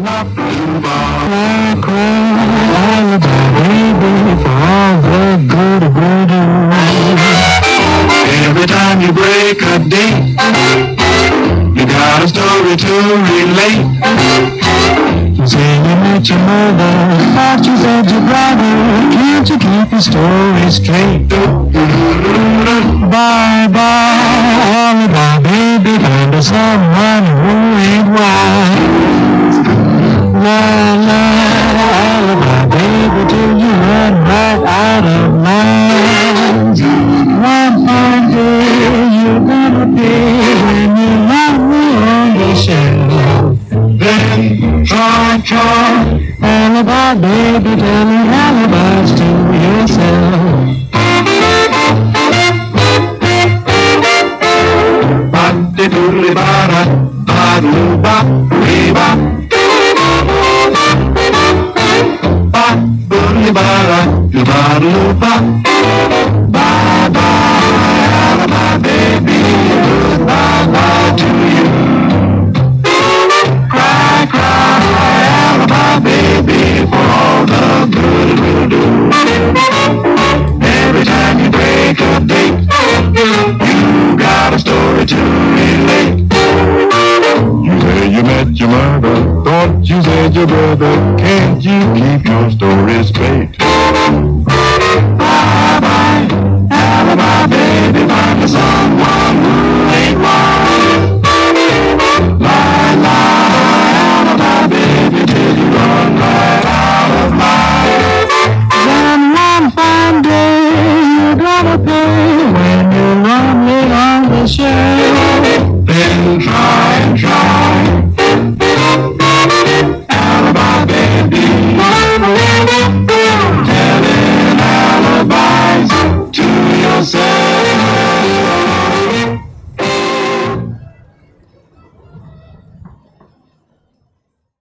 Every time you break a date, you got a story to relate. You say you met your mother, thought you said your brother. Can't you keep your story straight? Bye-bye, alibi, baby, find us someone who ain't wise. La-la, alibi, baby, till you run right out of lines. One fine day you're gonna be when you love me on the shelf. Then try, alibi, baby, tell me alibis to yourself. Ba-de-doodly-ba-da, ba-doo-ba-dee-ba. Ba-doodly-ba-da, ba-doo-ba. Bye-bye, alibi, baby, goodbye to you. Cry, alibi, baby, for all the good it will do. Every time you break a date, you got a story to relate. You say you met your mother, thought you said your brother. Can't you keep your story straight?